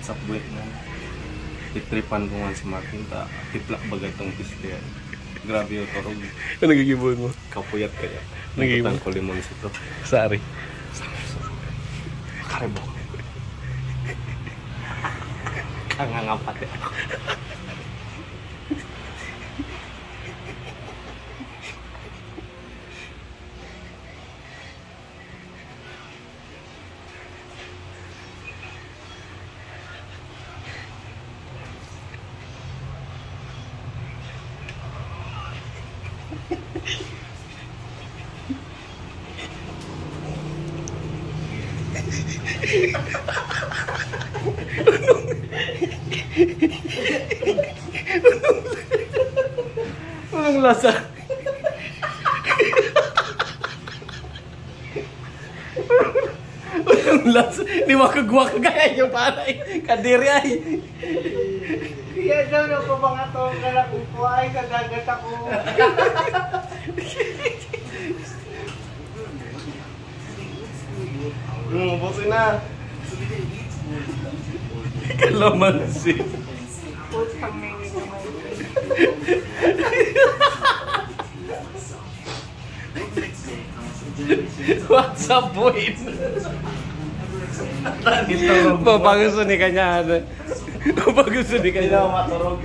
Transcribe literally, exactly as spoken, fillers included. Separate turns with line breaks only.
WhatsApp buat na titripan ko nga si Martin ta tiplak bagay tong pislian. Grabe yung torog.
Ano nagigibon mo?
Kapuyat kaya.
Nagigibon
ko limon sito.
Sari.
Karebo. Kangangapat ya.
Anong lasa? Anong lasa? Di makagwa ka kaya yung paray. Kadiri ay.
Iya daw na po mga to kala ko po ay kagagat ako.
Hmm, busin na.
Kalamansi.
Putang nini naman.
What's up, boy? Bagus ni kanya. Bagus ni kanya.
Maturog.